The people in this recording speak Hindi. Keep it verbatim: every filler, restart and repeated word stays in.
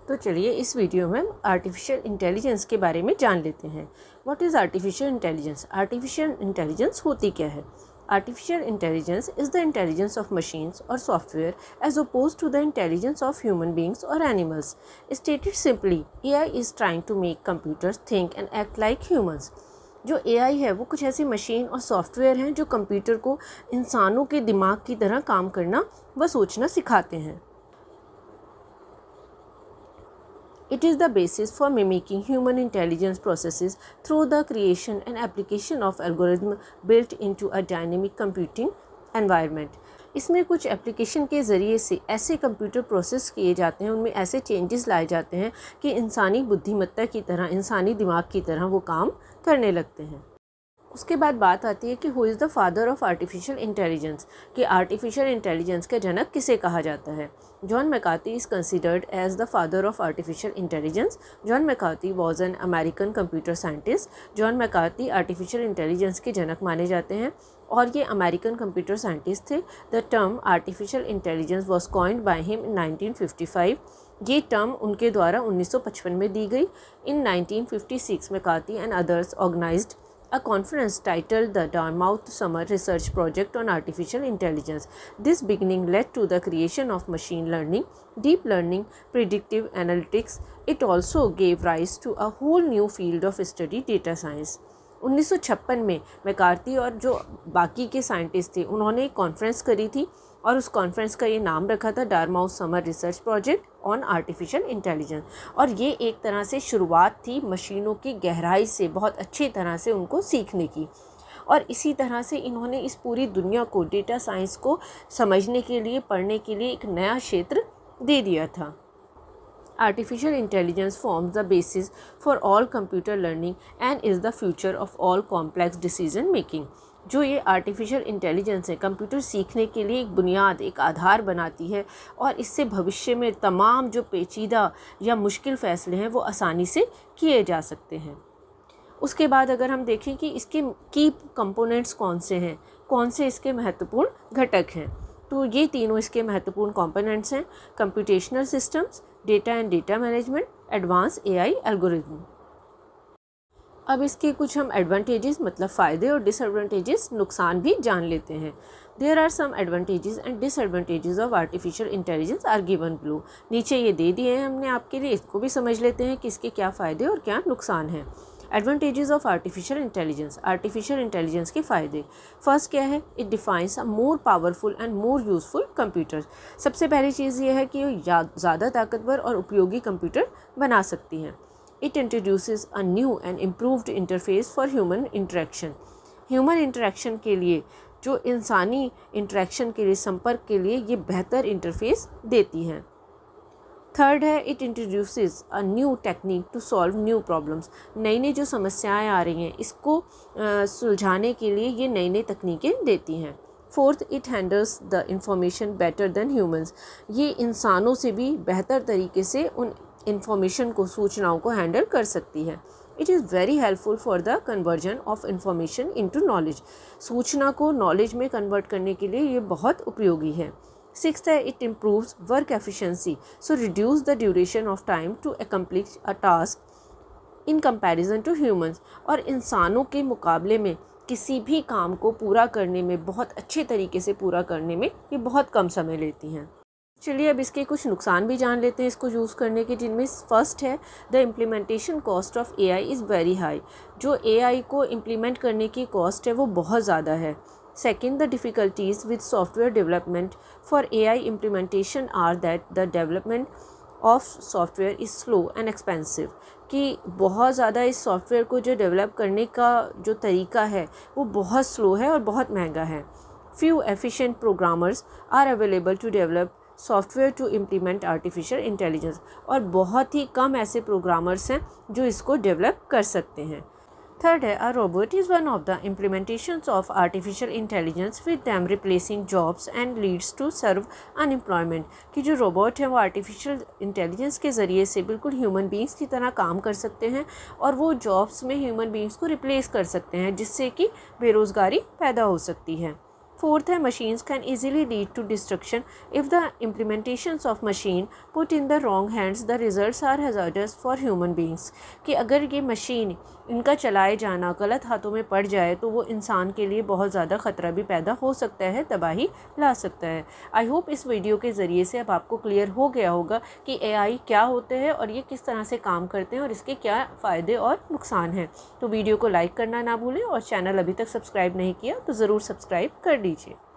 तो चलिए इस वीडियो में हम आर्टिफिशियल इंटेलिजेंस के बारे में जान लेते हैं। What is artificial intelligence? Artificial intelligence होती क्या है? Artificial intelligence is the intelligence of machines और software as opposed to the intelligence of human beings और animals. Stated simply, A I is trying to make computers think and act like humans. जो ए आई है वो कुछ ऐसी मशीन और सॉफ्टवेयर हैं जो कंप्यूटर को इंसानों के दिमाग की तरह काम करना व सोचना सिखाते हैं। It is the basis for mimicking human intelligence processes through the creation and application of algorithms built into a dynamic computing environment. इसमें कुछ एप्लीकेशन के ज़रिए से ऐसे कंप्यूटर प्रोसेस किए जाते हैं, उनमें ऐसे चेंजेस लाए जाते हैं कि इंसानी बुद्धिमत्ता की तरह, इंसानी दिमाग की तरह वो काम करने लगते हैं। उसके बाद बात आती है कि who is the father of artificial intelligence, कि आर्टिफिशियल इंटेलिजेंस का जनक किसे कहा जाता है। John McCarthy is considered as the father of artificial intelligence. John McCarthy was an American computer scientist. John McCarthy artificial intelligence के जनक माने जाते हैं और ये अमेरिकन कंप्यूटर साइंटिस्ट थे। The term artificial intelligence was coined by him in nineteen fifty five. ये टर्म उनके द्वारा उन्नीस सौ पचपन में दी गई। In nineteen fifty six McCarthy and others organised a conference titled the Dartmouth Summer Research Project on Artificial Intelligence. This beginning led to the creation of machine learning, deep learning, predictive analytics. It also gave rise to a whole new field of study, data science. उन्नीस सौ छप्पन में मैकार्थी और जो बाकी के साइंटिस्ट थे उन्होंने एक कॉन्फ्रेंस करी थी और उस कॉन्फ्रेंस का ये नाम रखा था Dartmouth summer research project on artificial intelligence. और ये एक तरह से शुरुआत थी मशीनों की गहराई से बहुत अच्छी तरह से उनको सीखने की। और इसी तरह से इन्होंने इस पूरी दुनिया को, डेटा साइंस को समझने के लिए, पढ़ने के लिए एक नया क्षेत्र दे दिया था। Artificial intelligence forms the basis for all computer learning and is the future of all complex decision making. जो ये आर्टिफिशियल इंटेलिजेंस है कंप्यूटर सीखने के लिए एक बुनियाद, एक आधार बनाती है और इससे भविष्य में तमाम जो पेचीदा या मुश्किल फ़ैसले हैं वो आसानी से किए जा सकते हैं। उसके बाद अगर हम देखें कि इसके की कंपोनेंट्स कौन से हैं, कौन से इसके महत्वपूर्ण घटक हैं, तो ये तीनों इसके महत्वपूर्ण कंपोनेंट्स हैं: computational systems, data and data management, advance A I algorithm. अब इसके कुछ हम एडवांटेजेस मतलब फ़ायदे और डिसएडवांटेजेस, नुकसान भी जान लेते हैं। There are some advantages and disadvantages of artificial intelligence are given below. नीचे ये दे दिए हैं हमने आपके लिए, इसको भी समझ लेते हैं कि इसके क्या फ़ायदे और क्या नुकसान हैं। Advantages of artificial intelligence, artificial intelligence के फ़ायदे। फर्स्ट क्या है? It defines a more powerful and more useful computer. सबसे पहली चीज़ ये है कि ज़्यादा ताकतवर और उपयोगी कंप्यूटर बना सकती हैं। It introduces a new and improved interface for human interaction. Human interaction के लिए, जो इंसानी इंटरेक्शन के लिए, संपर्क के लिए ये बेहतर इंटरफेस देती हैं। थर्ड है, it introduces a new technique to solve new problems. नई नई जो समस्याएं आ रही हैं इसको सुलझाने के लिए ये नई नई तकनीकें देती हैं। Fourth, it handles the information better than humans. ये इंसानों से भी बेहतर तरीके से उन इंफॉर्मेशन को, सूचनाओं को हैंडल कर सकती है। It is very helpful for the conversion of information into knowledge. सूचना को नॉलेज में कन्वर्ट करने के लिए ये बहुत उपयोगी है। सिक्स्थ है, it improves work efficiency, so reduce the duration of time to accomplish a task in comparison to humans. और इंसानों के मुकाबले में किसी भी काम को पूरा करने में, बहुत अच्छे तरीके से पूरा करने में ये बहुत कम समय लेती हैं। चलिए अब इसके कुछ नुकसान भी जान लेते हैं इसको यूज़ करने के, जिनमें फर्स्ट है the implementation cost of A I is very high. जो ए आई को इम्प्लीमेंट करने की कॉस्ट है वो बहुत ज़्यादा है। Second, the difficulties with software development for A I implementation are that the development of software is slow and expensive. कि बहुत ज़्यादा इस सॉफ्टवेयर को जो डेवलप करने का जो तरीका है वो बहुत स्लो है और बहुत महंगा है। Few efficient programmers are available to develop software to implement artificial intelligence. और बहुत ही कम ऐसे प्रोग्रामर्स हैं जो इसको डेवलप कर सकते हैं। थर्ड है, a robot is one of the implementations of artificial intelligence with them replacing jobs and leads to serve unemployment. कि जो रोबोट है वो आर्टिफिशियल इंटेलिजेंस के ज़रिए से बिल्कुल ह्यूमन बींग्स की तरह काम कर सकते हैं और वो जॉब्स में ह्यूमन बींग्स को रिप्लेस कर सकते हैं, जिससे कि बेरोज़गारी पैदा हो सकती है। फोर्थ है, machines can easily lead to destruction if the implementations of machine put in the wrong hands, the results are hazardous for human beings। कि अगर ये मशीन इनका चलाए जाना गलत हाथों में पड़ जाए तो वो इंसान के लिए बहुत ज़्यादा ख़तरा भी पैदा हो सकता है, तबाही ला सकता है। आई होप इस वीडियो के ज़रिए से अब आपको क्लियर हो गया होगा कि एआई क्या होते हैं और ये किस तरह से काम करते हैं और इसके क्या फ़ायदे और नुकसान हैं। तो वीडियो को लाइक करना ना भूलें और चैनल अभी तक सब्सक्राइब नहीं किया तो ज़रूर सब्सक्राइब कर लीजिए।